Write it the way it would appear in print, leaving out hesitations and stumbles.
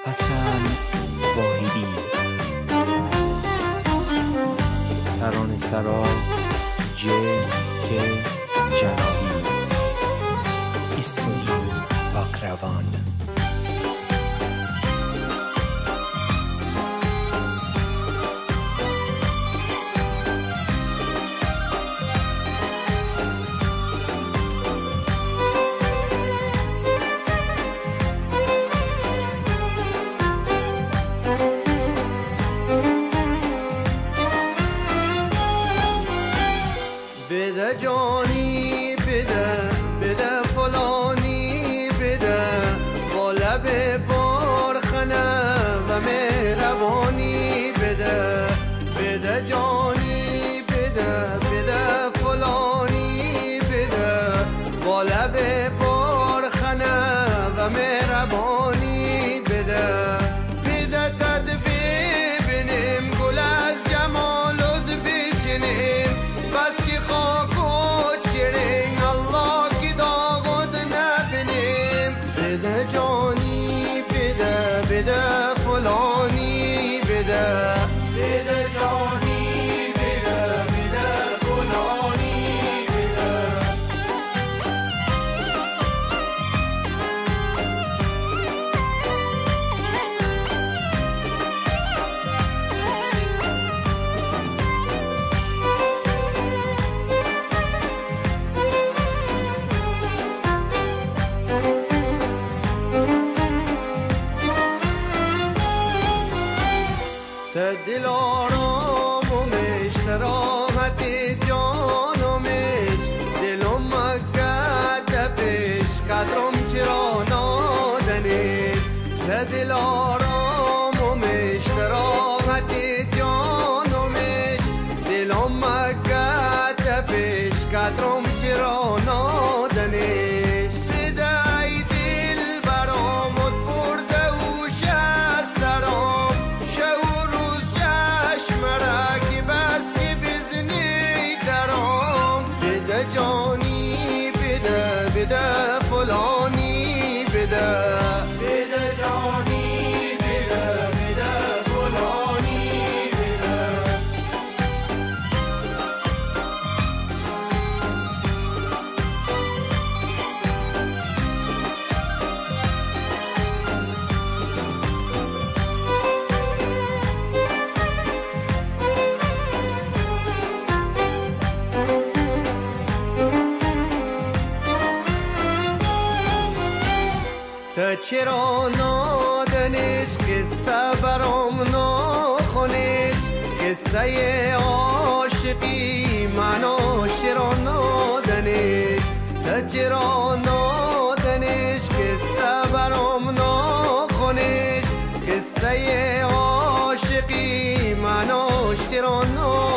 حسن واحدی. ترانه سرا J.K. جناحی. استودیو پاکروان. بده جانی بده فلانی بده با لب پرخنه و مهربانی بده جانی بده فلانی بده با لب پرخنه و مهربانی بده تد ببینیم گل از جمالت بچینیم بس که خاک و چرنگ الله کی داغت نبینیم بده جانی بده فلانی بده جانی بده فلانی بده. دل آرامش راحت جانمش دلم مگه پیش قدرم چرا نادنش دل آرامش راحت جانمش دلم مگه پیش قدرم چرا نادنش بده ای دل برامت برده و شسترام مرکی بس که بزنی درام بده جانی بده فلانی بده جانی بده فلانی بده. تا چرا نادنش قصه برام نخونش قصه عاشقی منو چرا نادنش تا چرا نادنش قصه برام نخونش قصه عاشقی منو چرا نادنش